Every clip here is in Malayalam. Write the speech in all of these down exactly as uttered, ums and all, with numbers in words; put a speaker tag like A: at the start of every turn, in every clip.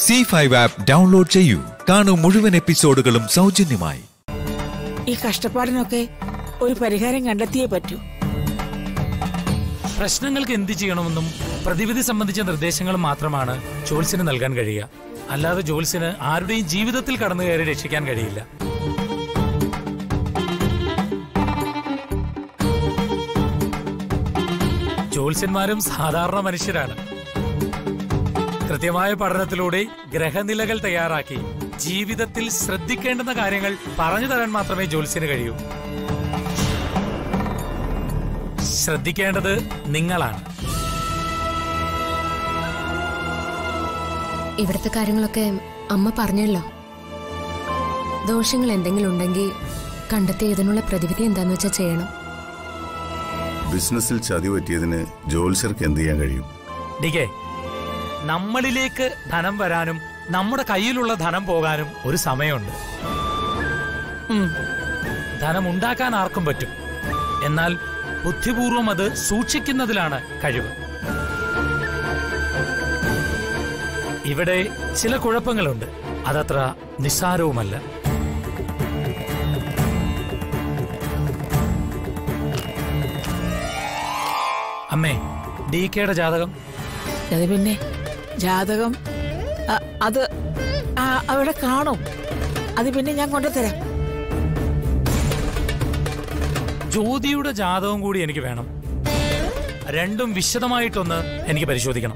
A: സി ഫൈവ് ആപ്പ് ഡൗൺലോഡ് ചെയ്യൂ. കാണൂ മുഴുവൻ എപ്പിസോഡുകളും സൗജന്യമായി.
B: ഈ കഷ്ടപ്പാടിനൊക്കെ ഒരു പരിഹാരം കണ്ടെത്തിയേ പറ്റൂ.
C: പ്രശ്നങ്ങൾക്ക് എന്ത് ചെയ്യണമെന്നും പ്രതിവിധി സംബന്ധിച്ച നിർദ്ദേശങ്ങളും മാത്രമാണ് ജോത്സ്യന് നൽകാൻ കഴിയുക. അല്ലാതെ ജോത്സ്യന് ആരുടെയും ജീവിതത്തിൽ കടന്നു കയറി രക്ഷിക്കാൻ കഴിയില്ല. ജോത്സ്യന്മാരും സാധാരണ മനുഷ്യരാണ്. കൃത്യമായ പഠനത്തിലൂടെ ഗ്രഹനിലകൾ തയ്യാറാക്കി ജീവിതത്തിൽ ശ്രദ്ധിക്കേണ്ടുന്ന കാര്യങ്ങൾ പറഞ്ഞു തരാൻ മാത്രമേ ജോത്സ്യന് കഴിയൂ. ശ്രദ്ധിക്കേണ്ടത് നിങ്ങളാണ്.
D: ഇവിടുത്തെ കാര്യങ്ങളൊക്കെ അമ്മ പറഞ്ഞല്ലോ. ദോഷങ്ങൾ എന്തെങ്കിലും ഉണ്ടെങ്കിൽ കണ്ടെത്തി ഇതിനുള്ള പ്രതിവിധി എന്താന്ന് വെച്ചാൽ ചെയ്യണം.
E: ബിസിനസ്സിൽ ചതി പറ്റിയതിന് ജോത്സ്യർക്ക് എന്ത് ചെയ്യാൻ കഴിയും?
C: ഡികെ, നമ്മളിലേക്ക് ധനം വരാനും നമ്മുടെ കയ്യിലുള്ള ധനം പോകാനും ഒരു സമയമുണ്ട്. ധനം ഉണ്ടാക്കാൻ ആർക്കും പറ്റും. എന്നാൽ ബുദ്ധിപൂർവം അത് സൂക്ഷിക്കുന്നതിലാണ് കഴിവ്. ഇവിടെ ചില കുഴപ്പങ്ങളുണ്ട്. അതത്ര നിസ്സാരവുമല്ല. അമ്മേ, ഡി കെയുടെ ജാതകം.
B: അത് പിന്നെ ജാതകം അത് അവിടെ കാണും. അത് പിന്നെ ഞാൻ കൊണ്ടുതരാം.
C: ജ്യോതിയുടെ ജാതകം കൂടി എനിക്ക് വേണം. രണ്ടും വിശദമായിട്ടൊന്ന് എനിക്ക് പരിശോധിക്കണം.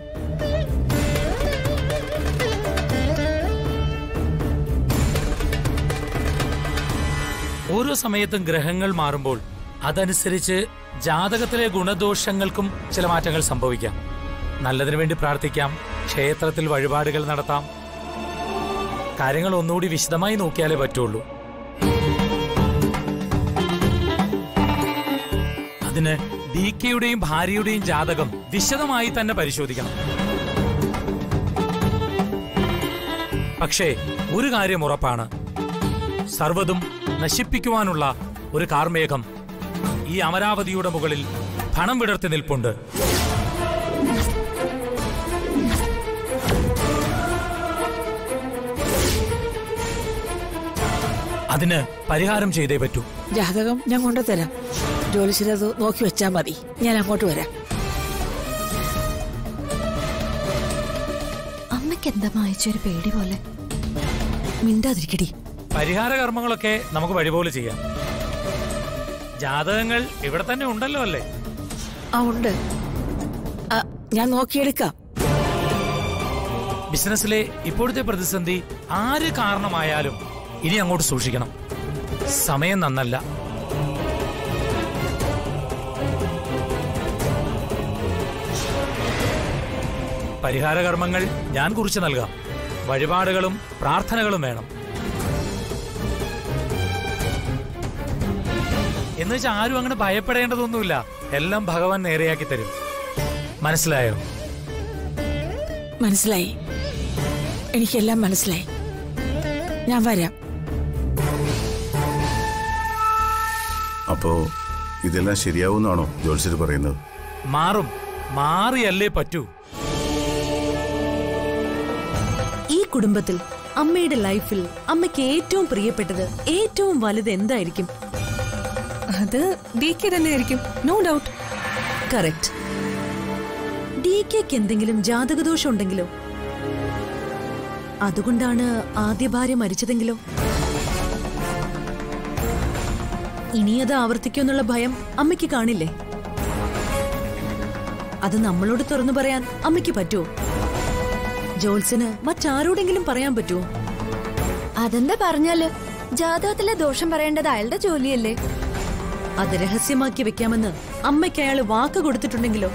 C: ഓരോ സമയത്തും ഗ്രഹങ്ങൾ മാറുമ്പോൾ അതനുസരിച്ച് ജാതകത്തിലെ ഗുണദോഷങ്ങൾക്കും ചില മാറ്റങ്ങൾ സംഭവിക്കാം. നല്ലതിനു വേണ്ടി പ്രാർത്ഥിക്കാം, ക്ഷേത്രത്തിൽ വഴിപാടുകൾ നടത്താം. കാര്യങ്ങൾ ഒന്നുകൂടി വിശദമായി നോക്കിയാലേ പറ്റുള്ളൂ. അതിന് ഡി കെയുടെയും ഭാര്യയുടെയും ജാതകം വിശദമായി തന്നെ പരിശോധിക്കണം. പക്ഷേ ഒരു കാര്യം ഉറപ്പാണ്, സർവ്വതും നശിപ്പിക്കുവാനുള്ള ഒരു കാർമേഘം ഈ അമരാവതിയുടെ മുകളിൽ പണം വിടർത്തി നിൽപ്പുണ്ട്. അതിന് പരിഹാരം ചെയ്തേ പറ്റൂ.
B: ജാതകം ഞാൻ കൊണ്ടുതരാം. ജോലിശിലത് നോക്കി വെച്ചാൽ മതി. ഞാൻ അങ്ങോട്ട് വരാം.
D: അമ്മയ്ക്ക് എന്താ വായിച്ചൊരു പേടി പോലെ. മിണ്ടാതിരിക്കടി.
C: പരിഹാര കർമ്മങ്ങളൊക്കെ നമുക്ക് വഴിപോലെ ചെയ്യാം. ജാതകങ്ങൾ ഇവിടെ തന്നെ ഉണ്ടല്ലോ അല്ലേ?
B: ആ ഉണ്ട്. ഞാൻ നോക്കിയെടുക്കാം.
C: ബിസിനസ്സിലെ ഇപ്പോഴത്തെ പ്രതിസന്ധി ആര് കാരണമായാലും ഇനി അങ്ങോട്ട് സൂക്ഷിക്കണം. സമയം നന്നല്ല. പരിഹാര കർമ്മങ്ങൾ ഞാൻ കുറിച്ച് നൽകാം. വഴിപാടുകളും പ്രാർത്ഥനകളും വേണം. എന്നുവെച്ചാൽ ആരും അങ്ങനെ ഭയപ്പെടേണ്ടതൊന്നുമില്ല. എല്ലാം ഭഗവാൻ നേരെയാക്കി തരും. മനസ്സിലായോ?
B: മനസ്സിലായി. എനിക്കെല്ലാം മനസ്സിലായി. ഞാൻ വരാം.
E: അപ്പോ ഇതെല്ലാം ശരിയാവുന്നാണോ ജോത്സ്യർ പറയുന്നത്?
C: മാറും. മാറിയല്ലേ പറ്റൂ.
F: ഈ കുടുംബത്തിൽ അമ്മയുടെ ലൈഫിൽ അമ്മയ്ക്ക് ഏറ്റവും പ്രിയപ്പെട്ടത്, ഏറ്റവും വലുത് എന്തായിരിക്കും?
G: അത് ഡി കെ തന്നെയായിരിക്കും, നോ ഡൗട്ട്.
F: കറക്റ്റ്. ഡി കെക്ക് എന്തെങ്കിലും ജാതകദോഷം ഉണ്ടെങ്കിലോ? അതുകൊണ്ടാണ് ആദ്യ ഭാര്യ മരിച്ചതെങ്കിലോ? ഇനിയത് ആവർത്തിക്കുമെന്നുള്ള ഭയം അമ്മയ്ക്ക് കാണില്ലേ? അത് നമ്മളോട് തുറന്നു പറയാൻ അമ്മയ്ക്ക് പറ്റുമോ? ജോത്സ്യന് മറ്റാരോടെങ്കിലും പറയാൻ പറ്റുമോ?
D: അതെന്താ പറഞ്ഞാല്? ജാതകത്തിലെ ദോഷം പറയേണ്ടത് അയാളുടെ ജോലിയല്ലേ?
F: അത് രഹസ്യമാക്കി വെക്കാമെന്ന് അമ്മയ്ക്ക് അയാള് വാക്ക് കൊടുത്തിട്ടുണ്ടെങ്കിലോ?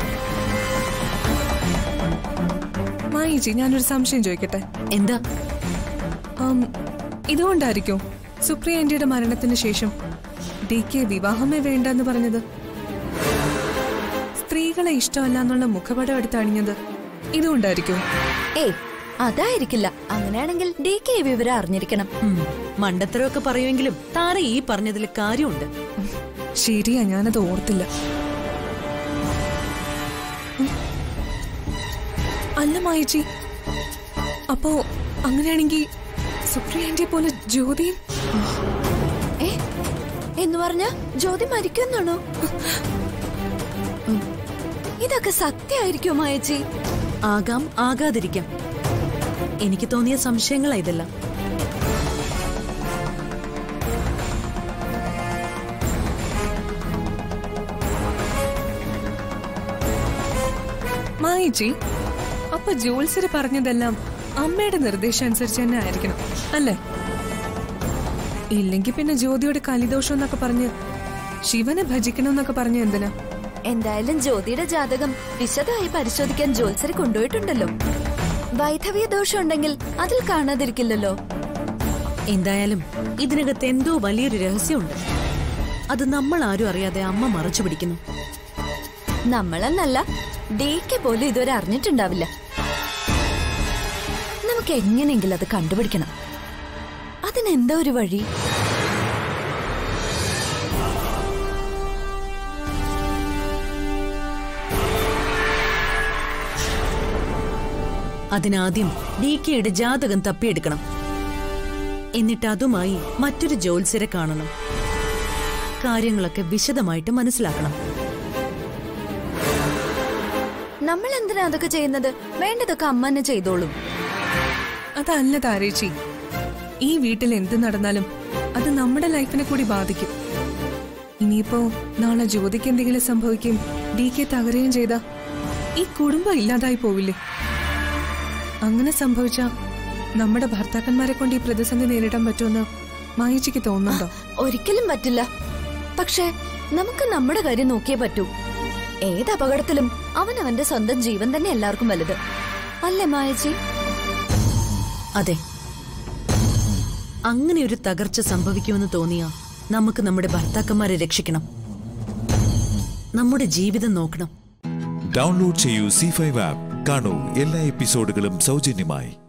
G: മായിജി, ഞാനൊരു സംശയം ചോദിക്കട്ടെ?
F: എന്താ?
G: ഇതുകൊണ്ടായിരിക്കും സുപ്രിയ ആന്റിയുടെ മരണത്തിന് ശേഷം ഡി കെ വിവാഹമേ വേണ്ടെന്ന് പറഞ്ഞത്? സ്ത്രീകളെ ഇഷ്ടമല്ല എന്നുള്ള മുഖപടം എടുത്ത് അണിഞ്ഞത് ഇതുകൊണ്ടായിരിക്കും?
D: ഏയ്, അതായിരിക്കില്ല. അങ്ങനെയാണെങ്കിൽ ഡി കെ വിവരം അറിഞ്ഞിരിക്കണം.
F: മണ്ടത്തരമൊക്കെ പറയുമെങ്കിലും താര ഈ പറഞ്ഞതിൽ കാര്യമുണ്ട്.
G: ശരിയാ, ഞാനത് ഓർത്തില്ല. അല്ല മായിജി, അപ്പോ അങ്ങനെയാണെങ്കിൽ സുപ്രിയ ആന്റിയെ പോലെ ജ്യോതിയും
H: എന്ന് പറഞ്ഞ ജ്യോതി മരിക്കുന്നാണോ? ഇതൊക്കെ സത്യമായിരിക്കും മായച്ചി?
F: ആകാം, ആകാതിരിക്കാം. എനിക്ക് തോന്നിയ സംശയങ്ങളാ ഇതെല്ലാം.
G: മായിച്ചി, അപ്പൊ ജോത്സ്യര് പറഞ്ഞതെല്ലാം അമ്മയുടെ നിർദ്ദേശം അനുസരിച്ച് തന്നെ ആയിരിക്കണം അല്ലേ? ഇല്ലെങ്കിൽ പിന്നെ ജ്യോതിയുടെ കലിദോഷം എന്നൊക്കെ പറഞ്ഞ് ശിവനെ ഭജിക്കണമെന്നൊക്കെ പറഞ്ഞ് എന്തിനാ?
H: എന്തായാലും ജ്യോതിയുടെ ജാതകം വിശദമായി പരിശോധിക്കാൻ ജോത്സ്യര് കൊണ്ടുപോയിട്ടുണ്ടല്ലോ. വൈധവ്യ ദോഷം ഉണ്ടെങ്കിൽ അതിൽ കാണാതിരിക്കില്ലല്ലോ.
F: എന്തായാലും ഇതിനകത്ത് എന്തോ വലിയൊരു രഹസ്യമുണ്ട്. അത് നമ്മൾ ആരും അറിയാതെ അമ്മ മറച്ചു പിടിക്കുന്നു.
H: നമ്മളെന്നല്ല, ഡേക്ക് പോലും ഇതുവരെ അറിഞ്ഞിട്ടുണ്ടാവില്ല. നമുക്ക് എങ്ങനെയെങ്കിലും അത് കണ്ടുപിടിക്കണം. അതിനെന്താ ഒരു വഴി?
F: അതിനാദ്യം ഡി കെയുടെ ജാതകം തപ്പിയെടുക്കണം. എന്നിട്ട് അതുമായി മറ്റൊരു ജ്യോത്സ്യരെ കാണണം. കാര്യങ്ങളൊക്കെ വിശദമായിട്ട് മനസ്സിലാക്കണം.
H: നമ്മൾ എന്തിനാ അതൊക്കെ ചെയ്യുന്നത്? വേണ്ടതൊക്കെ അമ്മ തന്നെ ചെയ്തോളും.
G: അതല്ല താരേച്ചി, ഈ വീട്ടിൽ എന്ത് നടന്നാലും അത് നമ്മുടെ ലൈഫിനെ കൂടി ബാധിക്കും. ഇനിയിപ്പോ നാളെ ജ്യോതിക്ക് എന്തെങ്കിലും സംഭവിക്കും, ഡി കെ തകരുകയും ചെയ്താ ഈ കുടുംബം ഇല്ലാതായി പോവില്ലേ? അങ്ങനെ സംഭവിച്ചാ നമ്മുടെ ഭർത്താക്കന്മാരെ കൊണ്ട് ഈ പ്രതിസന്ധി നേരിടാൻ പറ്റുമെന്ന് മായിച്ചിക്ക് തോന്നുന്നുണ്ടോ?
H: ഒരിക്കലും പറ്റില്ല. പക്ഷെ നമുക്ക് നമ്മുടെ കാര്യം നോക്കിയേ പറ്റൂ. ഏത് അപകടത്തിലും അവനവന്റെ സ്വന്തം ജീവൻ തന്നെ എല്ലാവർക്കും വലുത് അല്ലേ മായച്ചി?
F: അതെ. അങ്ങനെ ഒരു തകർച്ച സംഭവിക്കുമെന്ന് തോന്നിയാ നമുക്ക് നമ്മുടെ ഭർത്താക്കന്മാരെ രക്ഷിക്കണം. നമ്മുടെ ജീവിതം നോക്കണം.
A: ഡൗൺലോഡ് ചെയ്യൂ സി ഫൈവ് ആപ്പ്. കാണൂ എല്ലാ എപ്പിസോഡുകളും സൗജന്യമായി.